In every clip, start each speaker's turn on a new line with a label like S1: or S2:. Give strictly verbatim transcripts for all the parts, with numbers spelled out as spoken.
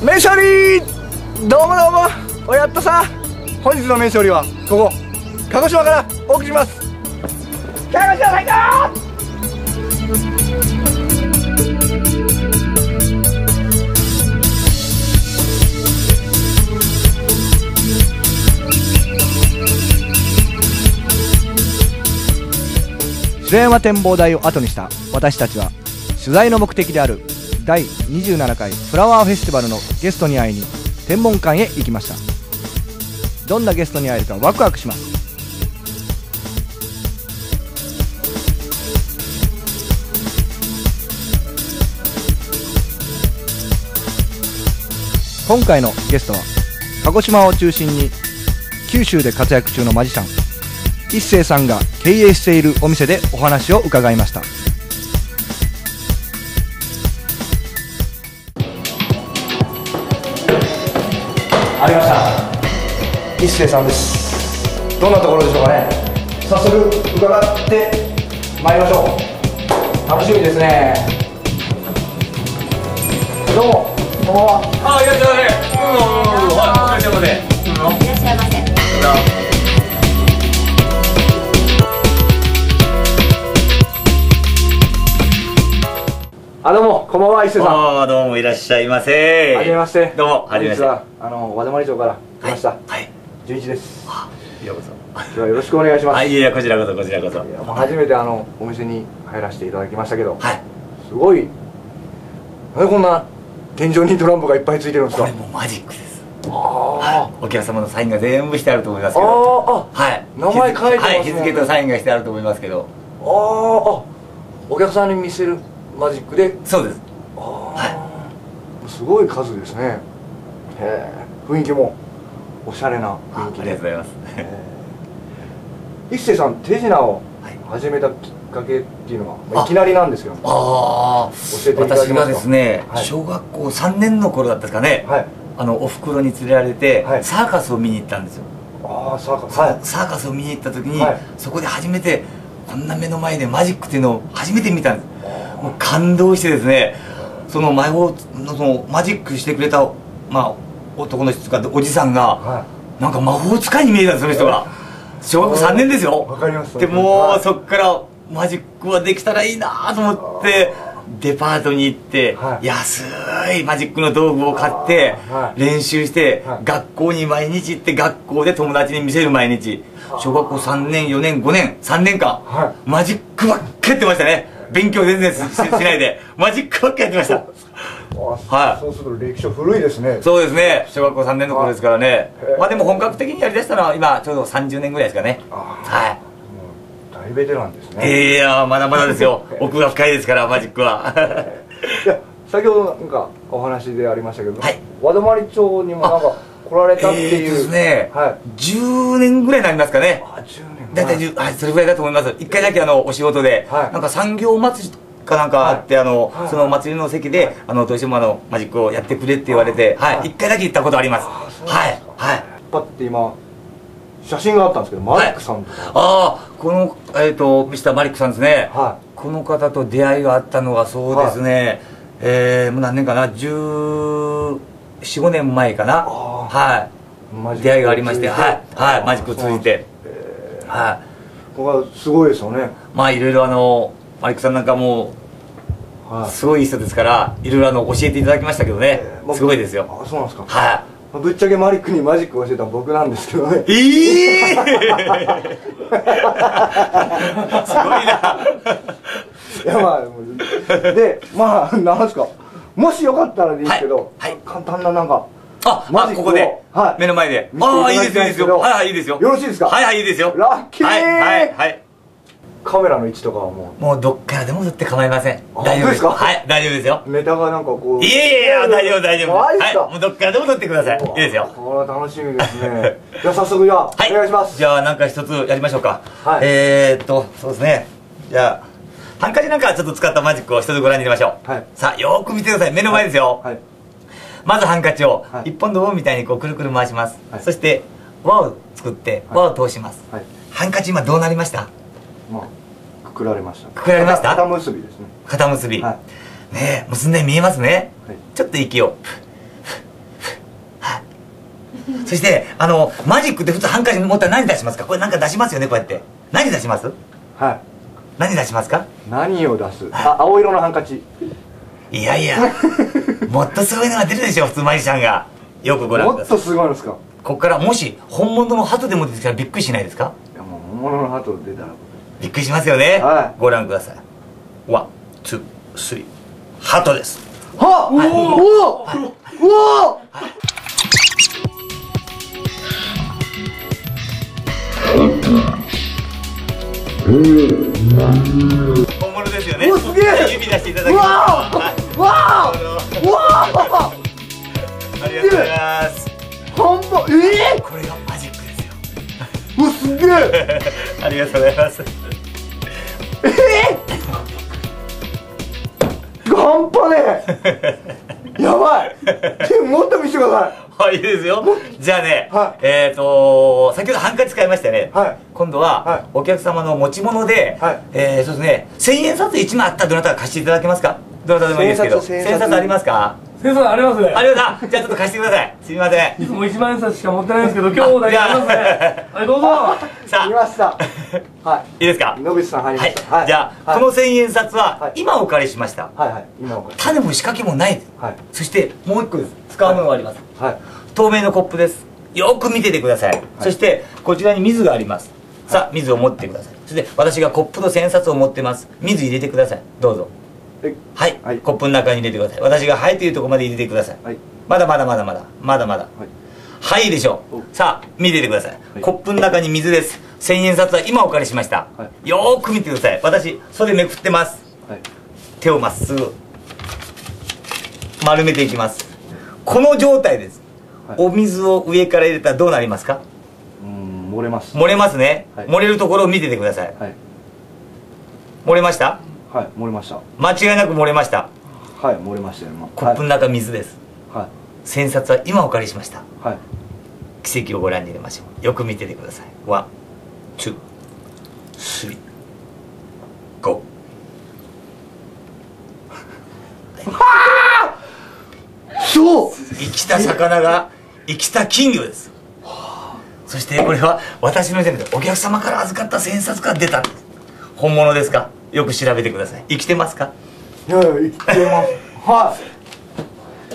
S1: 名勝利。どうもどうも、おやっとさ。本日の名勝利はここ鹿児島からお送りします。鹿児島最高。白山展望台を後にした私たちは、取材の目的であるだいにじゅうななかいフラワーフェスティバルのゲストに会いに天文館へ行きました。どんなゲストに会えるかワクワクします。今回のゲストは鹿児島を中心に九州で活躍中のマジシャン一星さんが経営しているお店でお話を伺いました。ありました、一星さんです。どんなところでしょうかね。早速伺ってまいりましょう。楽しみですね。どうもこんばんは。
S2: あ、いらっしゃいませ。うん、お疲れ様で。
S3: いらっしゃいませ。
S1: あ、どうもこんばんは、一星さん。
S2: ああ、どうもいらっしゃいませ。
S1: はじめまして。
S2: どうも、はじめまして。
S1: あの和泊町から来ました。はい。純一です。
S2: ようこそ。
S1: 今日はよろしくお願いします。
S2: はい、いや、こちらこそ、こちらこそ。
S1: もう初めてあのお店に入らせていただきましたけど、
S2: はい。
S1: すごい。なんでこんな天井にトランプがいっぱいついてるんですか。
S2: これもマジックです。
S1: ああ。
S2: お客様のサインが全部してあると思いますけど。ああ。はい。
S1: 名前書いてますね。
S2: はい、日付とサインがしてあると思いますけど。
S1: ああ。お客さんに見せるマジックで。
S2: そうです。
S1: はい、すごい数ですね。へえ、雰囲気もおしゃれな雰囲気で。
S2: ありがとうございます。
S1: 一星さん、手品を始めたきっかけっていうのは、まあ、いきなりなんですけども、
S2: ああ、
S1: 教えていただけますか。
S2: 私がですね、
S1: はい、
S2: 小学校さんねんの頃だったですかね、はい、あのおふくろに連れられて、はい、サーカスを見に行ったんですよ。
S1: ああ、サーカス、はい、
S2: サーカスを見に行った時に、
S1: はい、
S2: そこで初めてこんな目の前でマジックっていうのを初めて見たんです。もう感動してですね、その魔法のそのマジックしてくれた、まあ、男の人とかおじさんが、はい、なんか魔法使いに見えたんです、その人が。小学校さんねんですよ。
S1: わかります。
S2: でもう、はい、そっからマジックはできたらいいなと思ってデパートに行って、はい、安いマジックの道具を買って、はい、練習して、はい、学校に毎日行って、学校で友達に見せる毎日。小学校さんねんよねんごねんさんねんかん、はい、マジックばっかりやってましたね。勉強全然 し, しないでマジックばっかりやってました。
S1: はい。そうすると歴史古いですね。
S2: そうですね。小学校さんねんの頃ですからね。まあでも本格的にやりだしたのは今ちょうどさんじゅうねんぐらいですかね。はい。
S1: 大ベテランですね。
S2: いや、まだまだですよ。奥が深いですからマジックは。
S1: いや、先ほどなんかお話でありましたけど、はい、和泊町にもなんか来られたっていう。
S2: ですね。はい。じゅうねんぐらいになりますかね。
S1: あ、じゅうねん。
S2: 大体はい、それぐらいだと思います。一回だけあのお仕事で、はい、なんか産業祭りかなんかあって、はい、あの、はい、その祭りの席で、はい、あのどうしてもあのマジックをやってくれって言われて、はい、一回だけ行ったことあります。はいはい。
S1: パッて今写真があったんですけど、マリックさんとか。
S2: はい、ああ、このえっとミスターマリックさんですね。はい。この方と出会いがあったのがそうですね。はい、ええー、もう何年かな、じゅうよん、ごねんまえかな。はい。出会いがありまして、はいはい、マジックを通じて。はい。
S1: ここはすごいですよね。
S2: まあいろいろあのマリックさんなんかもうすごいいい人ですから、いろいろあの教えていただきましたけどね、すごいですよ。
S1: あ、そうなんですか。
S2: はい。
S1: ぶっちゃけマリックにマジックを教えたの僕なんですけどね。
S2: ええ。すごいな。
S1: いや、まあで、まあなんですか、もしよかったらでいいですけど、簡単ななんか。
S2: あ、まあここで、はい、目の前で。ああ、いいですよ、いいですよ。はいはい、いいですよ。
S1: よろしいですか。
S2: はいはい、いいですよ。
S1: ラッキー。
S2: はいはいはい。
S1: カメラの位置とかはもう
S2: もうどっからでも撮って構いません。大丈夫ですか。はい、大丈夫ですよ。
S1: ネタがなんかこう。
S2: いやいやいや、大丈夫大丈夫。はい、もうどっからでも撮ってください。いいですよ。
S1: これは楽しみですね。じゃあ早速、じゃあお願いします。
S2: じゃあなんか一つやりましょうか。えーっとそうですね。じゃあハンカチなんかちょっと使ったマジックを一つご覧に入れましょう。さあよーく見てください。目の前ですよ。まずハンカチを一本の棒みたいにこうくるくる回します。そして輪を作って輪を通します。ハンカチ今どうなりました？
S1: くくられました。
S2: くくられました。
S1: 肩結びですね。
S2: 肩結び。ねえ、結んで見えますね。ちょっと息をそしてあのマジックって普通ハンカチ持ったら何出しますか？これなんか出しますよね、こうやって。何出します？
S1: はい。
S2: 何出しますか？何を出す？あ、青色のハンカチ。いやいやもっとすごいのが出るでしょ、普通マジシャンが。よくご覧ください。もっとすごいのですか？ここからもし本物の鳩でも出てきたらびっくりしないですか？いやもう本物の鳩出たらびっくりしますよね。はい、ご覧ください。ワン、ツー、スリー、鳩です。はっ、はい、おお、はい、うわ本物ですよね。すげえ。指出していただきます。わあ、わあ、わあ、ありがとうございます。半端、ええー、これがマジックですよ。うわ、すげえありがとうございます。ええー、半端ねえやばいもっと見せてください。はい、いいですよ。じゃあね、はい、えっと先ほどハンカチ使いましたよね。はい、今度は、はい、お客様の持ち物で、はい、えー、そうですね、千円札いちまいあったらどなたか貸していただけますか？どなたでもいいですけど。千円札ありますか？千円札ありますね。あります。じゃあちょっと貸してください。すみません。いつもいちまん円札しか持ってないんですけど、今日だけありますね。はい、どうぞ。さあ、いました。はい。いいですか？野口さん入りました。はい。じゃあこの千円札は今お借りしました。はいはい。今お借り。種も仕掛けもない。はい。そしてもう一個です。使うものがあります。はい。透明のコップです。よく見ててください。そしてこちらに水があります。さあ水を持ってください。そして私がコップと千円札を持ってます。水入れてください。どうぞ。はい、はい、コップの中に入れてください。私が「はい」というところまで入れてください。はい、まだまだまだまだまだまだ。はい、はい、いいでしょう。さあ見ててください。はい、コップの中に水です。千円札は今お借りしました。はい、よーく見てください。私袖めくってます。はい、手をまっすぐ丸めていきます。この状態です。はい、お水を上から入れたらどうなりますか？うん、漏れます。漏れますね。はい、漏れるところを見ててください。はい、漏れました？はい、漏れました。間違いなく漏れました。はい、漏れましたよ。コップの中水です。はい。千円札は今お借りしました。はい。奇跡をご覧に入れましょう。よく見ててください。ワン、ツー、スリー、ゴー。はあ。そう。生きた魚が生きた金魚です。そしてこれは私のじゃなくてお客様から預かった千円札から出たんです。本物ですか？よく調べてください。生きてますか？いやいや、生きてますはい。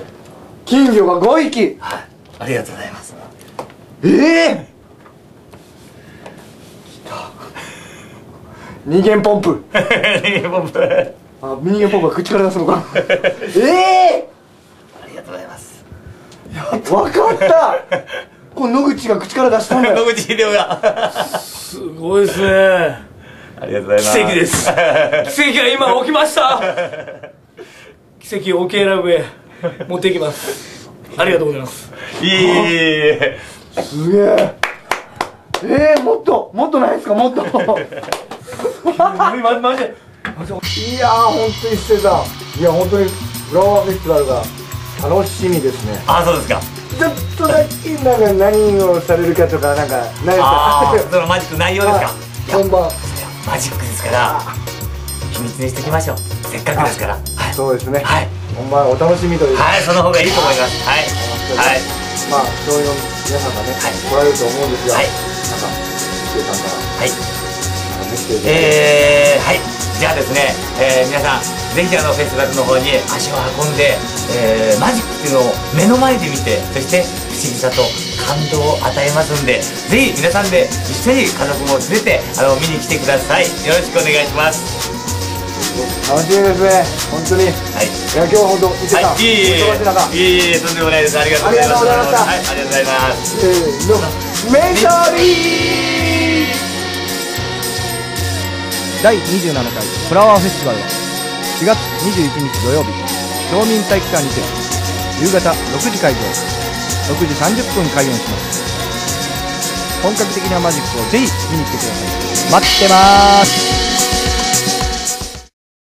S2: 金魚がごひき。はい、ありがとうございます。ええー、来た人間ポンプ人間ポンプあ、人間ポンプは口から出すのかええー、ありがとうございます。わかったこれ野口が口から出したんだよ野口秀夫がすごいですね。ありがとうございます。奇跡です。奇跡が今起きました。奇跡を OK ラブへ持っていきます。ありがとうございます。いい。すげえ。えー、もっともっとないですか？もっと。マジマジ。いやー本当に捨てた。いや本当にフラワーフェスティバルが楽しみですね。あ、そうですか。ちょっとだけなんか何をされるかとかなんかないですか？そのマジック内容ですか？本番。マジックですから秘密にしておきましょう。せっかくですから。そうですね。はい。本番お楽しみという。はい、その方がいいと思います。はい。はい。まあそういう皆さんがね来られると思うんですが、なんかゆうさんからはいメッセージ。えーはい。じゃあですね、皆さんぜひあのフェスティバルの方に足を運んでマジックっていうのを目の前で見て、そして不思議さと感動を与えますんで、ぜひ皆さんで一緒に家族も連れてあの見に来てください。よろしくお願いします。楽しみですね、本当に。はい。いや今日は本当伊勢さん、いえいえいえとんでもないです。ありがとうございました。はい、ありがとうございます。せーの、メンタリー
S1: だいにじゅうななかいフラワーフェスティバルはしがつにじゅういちにち土曜日、町民体育館にて夕方ろくじ開場、ろくじさんじゅっぷん開演します。本格的なマジックをぜひ見に来てください。待ってまーす。